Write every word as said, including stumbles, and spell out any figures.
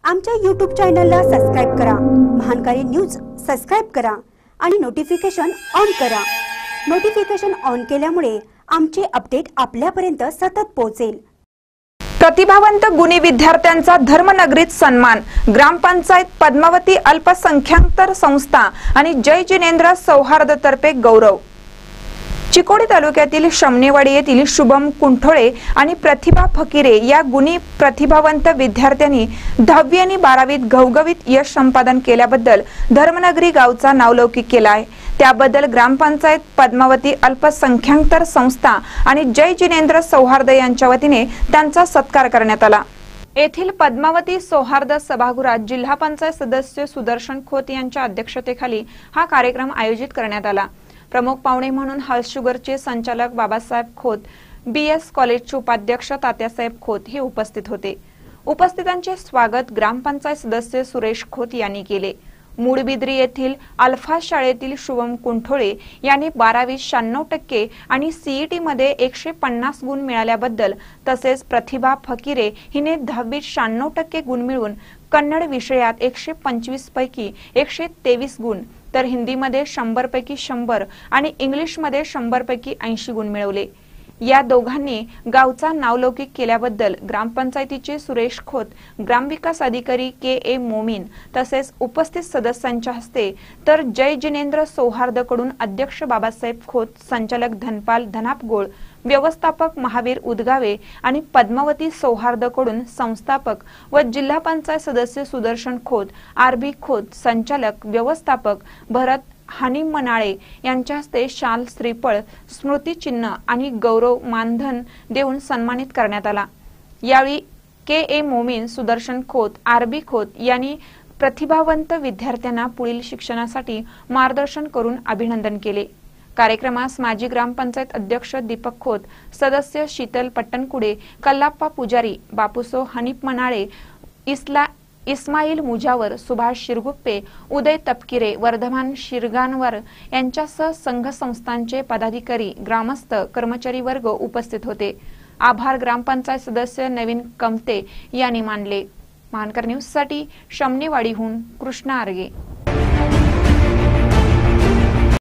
आमच्या यूट्यूब चॅनलला सबस्क्राइब करा, महानकारी न्यूज सबस्क्राइब करा आणि नोटिफिकेशन ऑन करा। नोटिफिकेशन ऑन केल्यामुळे आमचे अपडेट आपल्यापर्यंत सतत पोहोचेल। प्रतिभावंत गुणी विद्यार्थ्यांचा धर्मनगरीत सन्मान। ग्रामपंचायत पद्मावती अल्पसंख्याक संस्था आणि जय जिनेंद्र सौहार्द तर्फे गौरव। चिकोडी तालुक्यातील शमनेवाडी येथील शुभम कुंठोळे आणि प्रतिभा फकीरे या गुणी प्रतिभावंत विद्यार्थ्यांनी दहावी आणि बारावीत घवघवीत यश संपादन केल्याबद्दल धर्मनगरी गावचा नावलौकिक केला आहे। त्याबद्दल ग्रामपंचायत पद्मावती अल्पसंख्याक संस्था आणि जय जिनेंद्र सौहार्द यांच्या वतीने त्यांचा सत्कार करण्यात आला। येथील पद्मावती सौहार्द सभागृहात जिल्हा पंचायत सदस्य सुदर्शन खोत यांच्या अध्यक्षतेखाली हा कार्यक्रम आयोजित करण्यात आला। प्रमुख पाहुणे म्हणून हर्ष शुगरचे संचालक बाबासाहेब खोत, बीएस कॉलेजचे उपाध्यक्ष तात्यासाहेब खोत हे उपस्थित होते। उपस्थितांचे स्वागत ग्रामपंचायत सदस्य सुरेश खोत यांनी केले। मूडबिद्री येथील अल्फा शाळेतील शुभम कुंठोळे यांनी बारावीत शहाण्णव टक्के आणि सीईटी मध्ये एकशे पन्नास गुण मिळाल्याबद्दल, तसेच प्रतिभा फकीरे हिने दहावीत शहाण्णव टक्के गुण मिळवून कन्नड विषयात एकशे पंचवीस पैकी एकशे तेवीस गुण, तर हिंदीमध्ये शंभर पैकी शंभर आणि इंग्लिशमध्ये शंभर पैकी ऐंशी गुण मिळवले। या दोघांनी गावचा नावलौकिक केल्याबद्दल ग्रामपंचायतीचे सुरेश खोत, ग्रामविकास अधिकारी के ए मोमीन तसेच उपस्थित सदस्यांच्या हस्ते, तर जय जिनेंद्र सौहार्द कडून अध्यक्ष बाबासाहेब खोत, संचालक धनपाल धनापगोळ, व्यवस्थापक महावीर उदगावे आणि पद्मावती सौहार्द कडून संस्थापक व जिल्हा पंचायत सदस्य सुदर्शन खोत, आरबी खोत, संचालक व्यवस्थापक भरत हानिमनाळे यांच्या हस्ते शाल, श्रीफळ, स्मृती चिन्ह आणि गौरव मानधन देऊन सन्मानित करण्यात आला। यावेळी K A Momin, Sudarshan Khot, RB Khot यांनी प्रतिभावंत विद्यार्थ्यांना पुढील शिक्षणासाठी मार्गदर्शन करून अभिनंदन केले। कार्यक्रमास माजी ग्रामपंचायत अध्यक्ष दीपक खोत, सदस्य शीतल पट्टणकुडे, कल्लाप्पा पुजारी, बापूसो हनीमनाळे, इस्ला इस्माईल मुजावर, सुभाष शिरगुप्पे, उदय तपकिरे, वर्धमान शिरगानवर यांच्यासह संघ संस्थांचे पदाधिकारी, ग्रामस्थ, कर्मचारी वर्ग उपस्थित होते। आभार ग्रामपंचायत सदस्य नवीन कमते यांनी मानले। महानकर न्यूज साठी शमनेवाडीहून कृष्णा आर्गे।